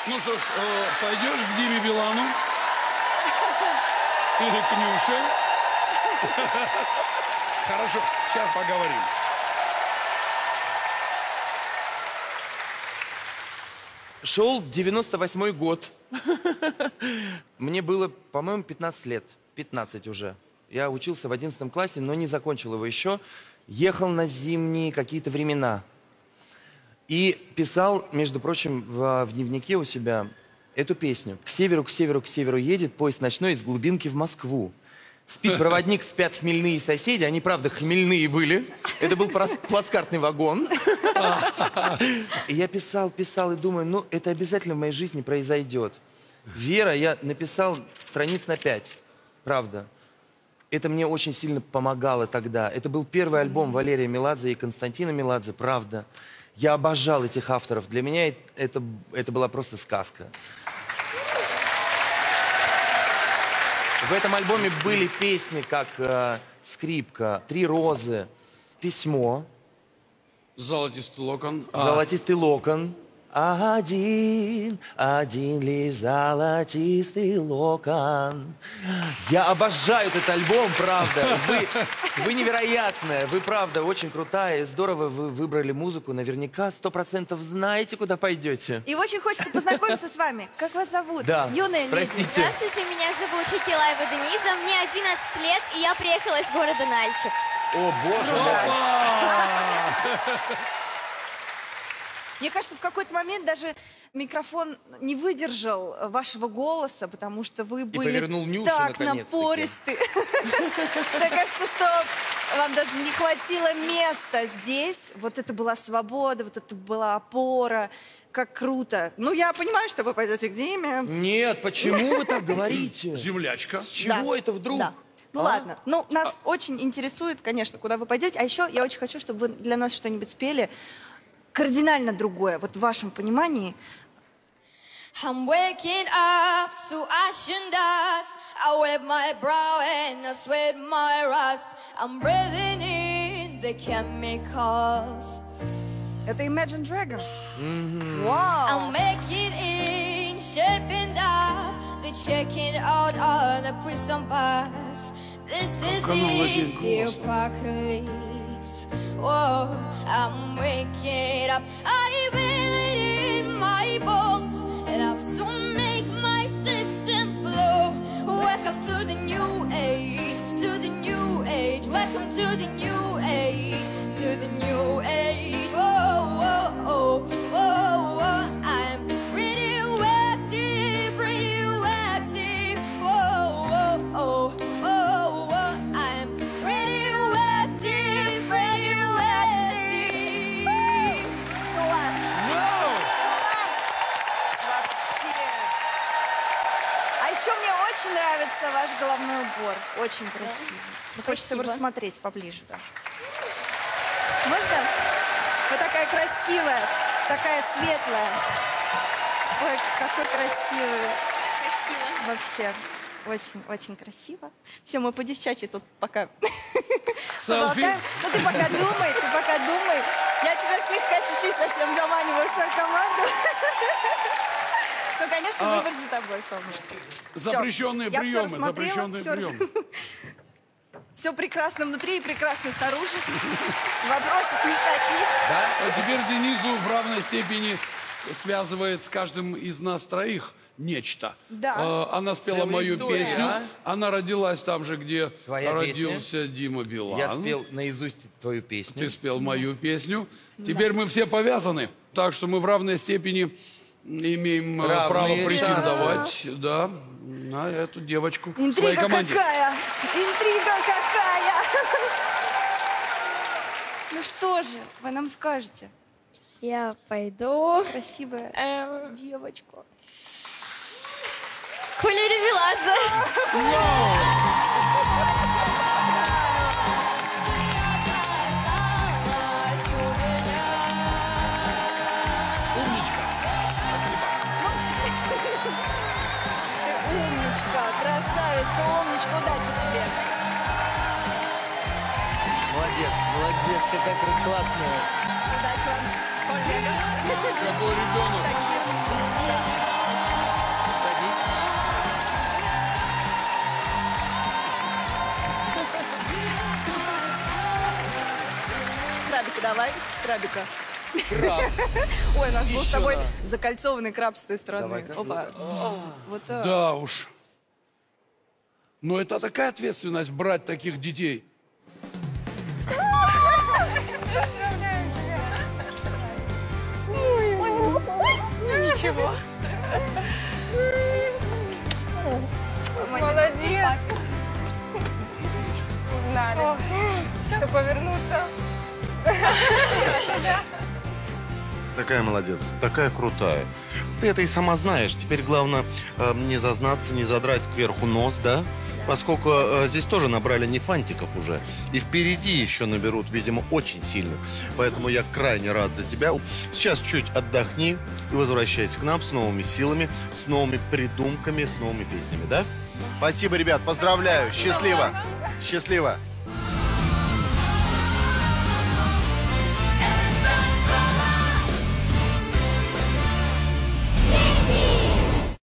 Ну что ж, пойдешь к Диме Билану? Или к Нюше? Хорошо, сейчас поговорим. Шел 98-й год. Мне было, по-моему, 15 лет. 15 уже. Я учился в 11 классе, но не закончил его еще. Ехал на зимние какие-то времена. И писал, между прочим, в дневнике у себя эту песню. К северу, к северу, к северу едет поезд ночной из глубинки в Москву. Спит проводник, спят хмельные соседи. Они, правда, хмельные были. Это был плацкартный вагон. И я писал, писал и думаю, ну, это обязательно в моей жизни произойдет. Вера, я написал страниц на 5. Правда. Это мне очень сильно помогало тогда. Это был первый альбом Валерия Меладзе и Константина Меладзе. Правда. Я обожал этих авторов. Для меня это была просто сказка. В этом альбоме были песни, как «Скрипка», «Три розы», «Письмо». Золотистый локон. «Золотистый локон». Один лишь золотистый локон. Я обожаю этот альбом, правда. Вы невероятная, вы, правда, очень крутая. Здорово вы выбрали музыку. Наверняка 100% знаете, куда пойдете. И очень хочется познакомиться с вами. Как вас зовут? Да, Юная леди. простите. Здравствуйте, меня зовут Хикилаева Дениза, мне 11 лет, и я приехала из города Нальчик. О, боже мой. Мне кажется, в какой-то момент даже микрофон не выдержал вашего голоса, потому что вы были повернул Нюшу, так наконец-таки. напористы. Мне кажется, что вам даже не хватило места здесь. Вот это была свобода, вот это была опора. Как круто. Ну, я понимаю, что вы пойдете к Диме. Нет, почему вы так говорите? Землячка. С чего это вдруг? Да. Ну ладно. Ну, нас очень интересует, конечно, куда вы пойдете. А еще я очень хочу, чтобы вы для нас что-нибудь спели кардинально другое, вот в вашем понимании. I'm waking up to ash and dust. I wipe my brow and I sweat my rust. I'm breathing in the chemicals. Это Imagine Dragons. Вау! I'm making in, shaping up. They're checking out all the prison bars. This is it, the apocalypse. Whoa, I'm waking up. I feel it in my bones. And I have to make my systems blow. Welcome to the new age, to the new age. Welcome to the new age, to the new age. Whoa, whoa, oh, whoa, whoa. I'm radioactive, radioactive. Whoa, whoa, oh, whoa, whoa. I'm radioactive, radioactive. Класс! Вау! Вообще! А еще мне очень нравится ваш головной убор. Очень красивый. Хочется его Спасибо. рассмотреть поближе даже. Можно? Вы такая красивая, такая светлая. Ой, какой красивый. Спасибо. Вообще, очень-очень красиво. Все, мы по девчачьи тут пока Селфи? поболтаем. Ну ты пока думай, Я тебя слегка чуть-чуть совсем заманиваю в свою команду. Ну, конечно, выбор за тобой, солнышко. Запрещенные приемы, запрещенные приемы. Все прекрасно внутри и прекрасно снаружи. Вопросов никаких. Да? А теперь Денизу в равной степени связывает с каждым из нас троих нечто. Да. Она спела Целая мою история, песню. а? Она родилась там же, где Твоя родился Дима Билан. Я спел наизусть твою песню. Ты спел мою песню. Теперь мы все повязаны. Так что мы в равной степени имеем Равные право претендовать, шансы. да, на эту девочку в своей Интрига команде. какая! Интрига какая! Ну что же, вы нам скажете? Я пойду Красивая девочка. к Валерию Меладзе. Умничка, красавица, умничка, удачи тебе. Молодец, какая классная. Удачи вам, коллега. Какой ребенок. Таким Давай, крабика. Краб. Ой, у нас был с Еще тобой на. закольцованный краб с той стороны. Давай-ка. Опа. Вот так. Да уж. Но это такая ответственность брать таких детей. Ничего. Молодец. Узнали. Что повернуться. Такая молодец, такая крутая. Ты это и сама знаешь. Теперь главное не зазнаться, не задрать кверху нос, да? Поскольку здесь тоже набрали не фантиков уже. И впереди еще наберут, видимо, очень сильных. Поэтому я крайне рад за тебя. Сейчас чуть отдохни и возвращайся к нам с новыми силами, с новыми придумками, с новыми песнями, да? Спасибо, ребят, поздравляю. Счастливо. Счастливо.